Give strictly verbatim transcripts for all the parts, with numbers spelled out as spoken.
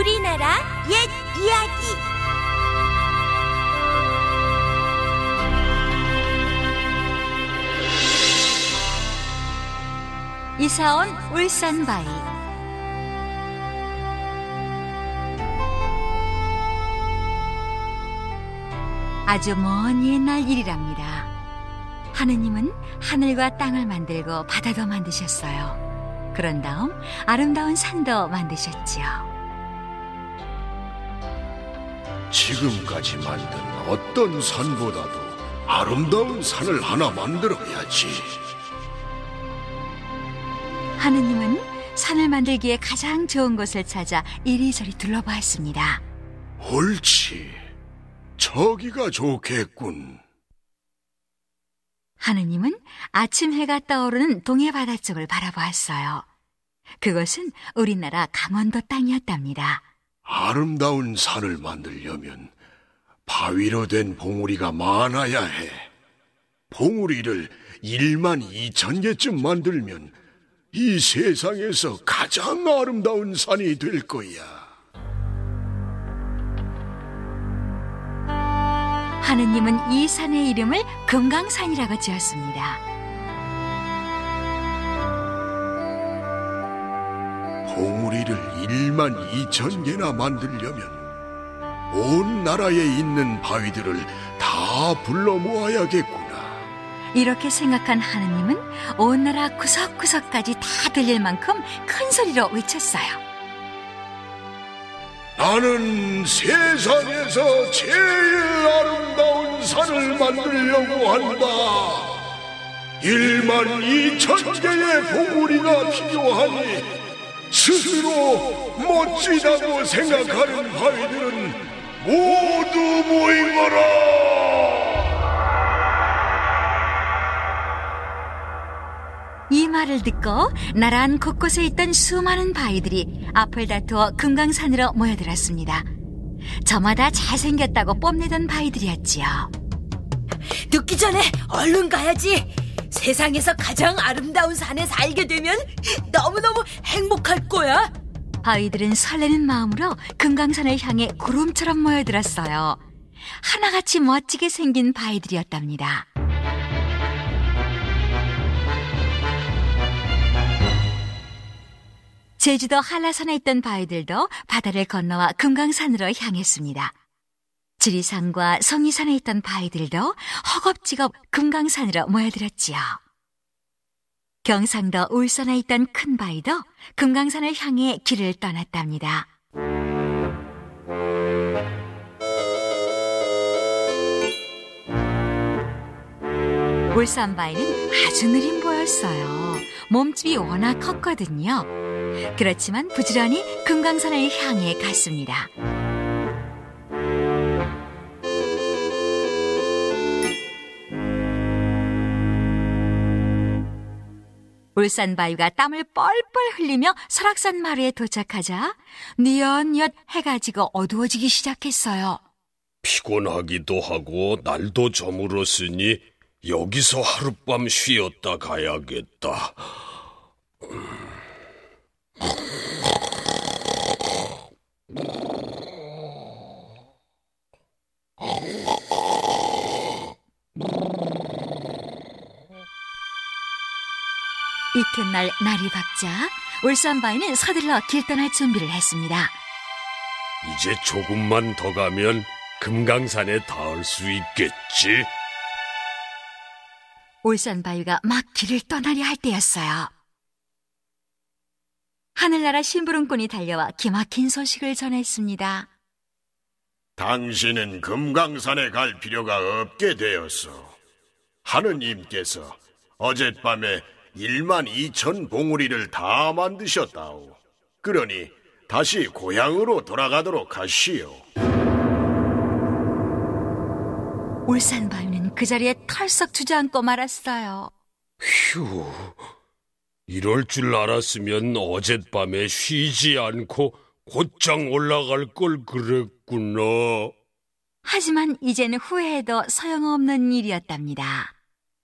우리나라 옛 이야기. 이사온 울산바위. 아주 먼 옛날 일이랍니다. 하느님은 하늘과 땅을 만들고 바다도 만드셨어요. 그런 다음 아름다운 산도 만드셨지요. 지금까지 만든 어떤 산보다도 아름다운 산을 하나 만들어야지. 하느님은 산을 만들기에 가장 좋은 곳을 찾아 이리저리 둘러보았습니다. 옳지, 저기가 좋겠군. 하느님은 아침 해가 떠오르는 동해 바다 쪽을 바라보았어요. 그것은 우리나라 강원도 땅이었답니다. 아름다운 산을 만들려면 바위로 된 봉우리가 많아야 해. 봉우리를 일만 이천 개쯤 만들면 이 세상에서 가장 아름다운 산이 될 거야. 하느님은 이 산의 이름을 금강산이라고 지었습니다. 봉우리를 일만 이천 개나 만들려면 온 나라에 있는 바위들을 다 불러 모아야겠구나. 이렇게 생각한 하느님은 온 나라 구석구석까지 다 들릴 만큼 큰 소리로 외쳤어요. 나는 세상에서 제일 아름다운 산을 만들려고 한다. 일만 이천 개의 봉우리가 필요하니 스스로 멋지다고 생각하는 바위들은 모두 모이거라. 이 말을 듣고 나라 곳곳에 있던 수많은 바위들이 앞을 다투어 금강산으로 모여들었습니다. 저마다 잘생겼다고 뽐내던 바위들이었지요. 늦기 전에 얼른 가야지. 세상에서 가장 아름다운 산에 살게 되면 너무너무 행복할 거야. 바위들은 설레는 마음으로 금강산을 향해 구름처럼 모여들었어요. 하나같이 멋지게 생긴 바위들이었답니다. 제주도 한라산에 있던 바위들도 바다를 건너와 금강산으로 향했습니다. 지리산과 성리산에 있던 바위들도 허겁지겁 금강산으로 모여들었지요. 경상도 울산에 있던 큰 바위도 금강산을 향해 길을 떠났답니다. 울산 바위는 아주 느린 보였어요. 몸집이 워낙 컸거든요. 그렇지만 부지런히 금강산을 향해 갔습니다. 울산 바위가 땀을 뻘뻘 흘리며 설악산 마루에 도착하자 뉘엿뉘엿 해가 지고 어두워지기 시작했어요. 피곤하기도 하고 날도 저물었으니 여기서 하룻밤 쉬었다 가야겠다. 이튿날 날이 밝자 울산 바위는 서둘러 길 떠날 준비를 했습니다. 이제 조금만 더 가면 금강산에 닿을 수 있겠지? 울산 바위가 막 길을 떠나려 할 때였어요. 하늘나라 심부름꾼이 달려와 기막힌 소식을 전했습니다. 당신은 금강산에 갈 필요가 없게 되었어. 하느님께서 어젯밤에 일만 이천 봉우리를 다 만드셨다오. 그러니 다시 고향으로 돌아가도록 하시오. 울산 바위는 그 자리에 털썩 주저앉고 말았어요. 휴, 이럴 줄 알았으면 어젯밤에 쉬지 않고 곧장 올라갈 걸 그랬구나. 하지만 이제는 후회해도 소용없는 일이었답니다.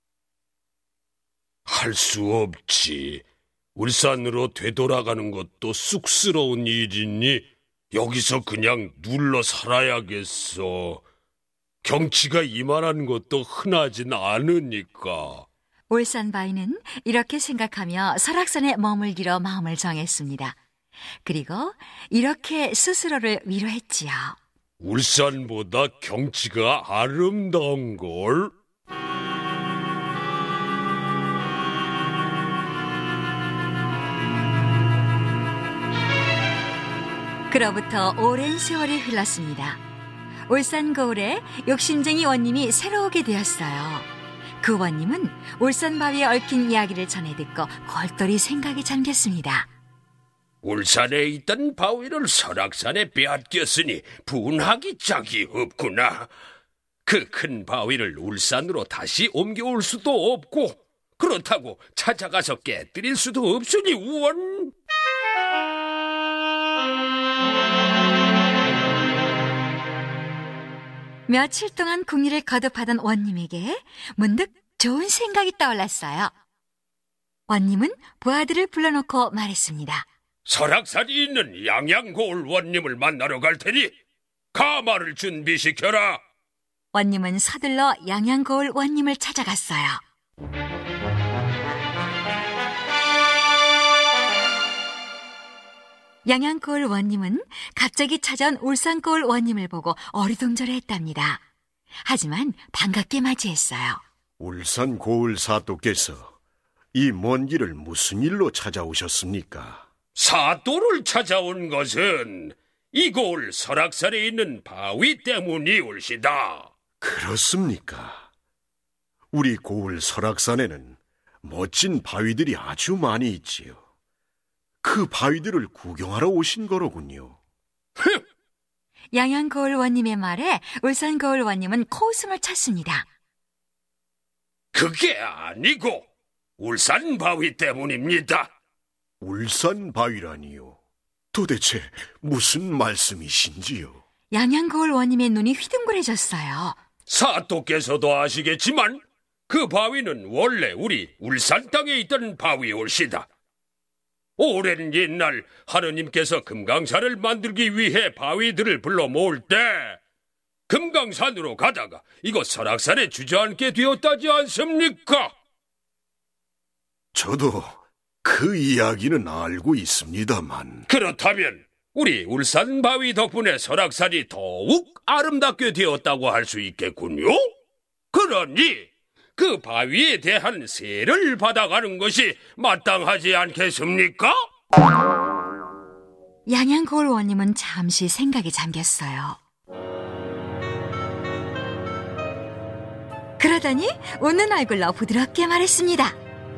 할 수 없지. 울산으로 되돌아가는 것도 쑥스러운 일이니 여기서 그냥 눌러 살아야겠어. 경치가 이만한 것도 흔하진 않으니까. 울산바위는 이렇게 생각하며 설악산에 머물기로 마음을 정했습니다. 그리고 이렇게 스스로를 위로했지요. 울산보다 경치가 아름다운걸? 그로부터 오랜 세월이 흘렀습니다. 울산 거울에 욕심쟁이 원님이 새로 오게 되었어요. 그 원님은 울산바위에 얽힌 이야기를 전해 듣고 골똘히 생각에 잠겼습니다. 울산에 있던 바위를 설악산에 빼앗겼으니 분하기 짝이 없구나. 그 큰 바위를 울산으로 다시 옮겨올 수도 없고, 그렇다고 찾아가서 깨뜨릴 수도 없으니 원. 며칠 동안 궁리를 거듭하던 원님에게 문득 좋은 생각이 떠올랐어요. 원님은 부하들을 불러놓고 말했습니다. 설악산이 있는 양양고을 원님을 만나러 갈 테니 가마를 준비시켜라. 원님은 서둘러 양양거울 원님을 찾아갔어요. 양양거울 원님은 갑자기 찾아온 울산거울 원님을 보고 어리둥절해했답니다. 하지만 반갑게 맞이했어요. 울산 고을 사또께서 이 먼 길을 무슨 일로 찾아오셨습니까? 사또를 찾아온 것은 이 고을 설악산에 있는 바위 때문이 올시다. 그렇습니까? 우리 고을 설악산에는 멋진 바위들이 아주 많이 있지요. 그 바위들을 구경하러 오신 거로군요. 양양거울 원님의 말에 울산거울 원님은 코웃음을 쳤습니다. 그게 아니고 울산 바위 때문입니다. 울산 바위라니요? 도대체 무슨 말씀이신지요? 양양거울 원님의 눈이 휘둥그레졌어요. 사또께서도 아시겠지만 그 바위는 원래 우리 울산 땅에 있던 바위올시다. 오랜 옛날 하느님께서 금강산을 만들기 위해 바위들을 불러 모을 때 금강산으로 가다가 이곳 설악산에 주저앉게 되었다지 않습니까? 저도 그 이야기는 알고 있습니다만. 그렇다면 우리 울산 바위 덕분에 설악산이 더욱 아름답게 되었다고 할 수 있겠군요. 그러니 그 바위에 대한 세를 받아가는 것이 마땅하지 않겠습니까? 양양거울 원님은 잠시 생각에 잠겼어요. 그러더니 웃는 얼굴로 부드럽게 말했습니다.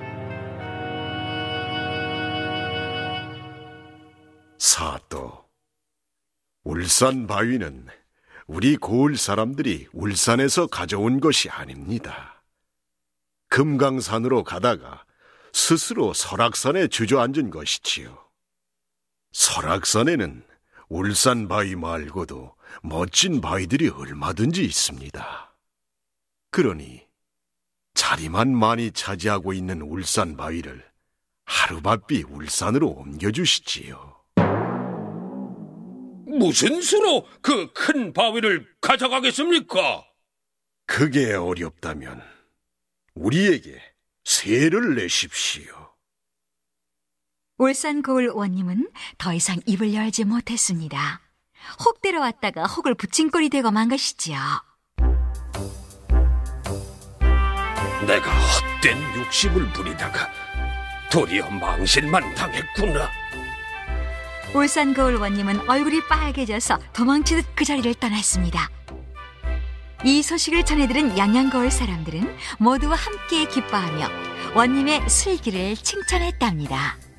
사또, 울산 바위는 우리 고을 사람들이 울산에서 가져온 것이 아닙니다. 금강산으로 가다가 스스로 설악산에 주저앉은 것이지요. 설악산에는 울산 바위 말고도 멋진 바위들이 얼마든지 있습니다. 그러니 자리만 많이 차지하고 있는 울산 바위를 하루바삐 울산으로 옮겨주시지요. 무슨 수로 그 큰 바위를 가져가겠습니까? 그게 어렵다면 우리에게 세를 내십시오. 울산거울 원님은 더 이상 입을 열지 못했습니다. 혹 데려왔다가 혹을 붙인 꼴이 되고 만 것이지요. 내가 헛된 욕심을 부리다가 도리어 망신만 당했구나. 울산거울 원님은 얼굴이 빨개져서 도망치듯 그 자리를 떠났습니다. 이 소식을 전해들은 양양거울 사람들은 모두와 함께 기뻐하며 원님의 슬기를 칭찬했답니다.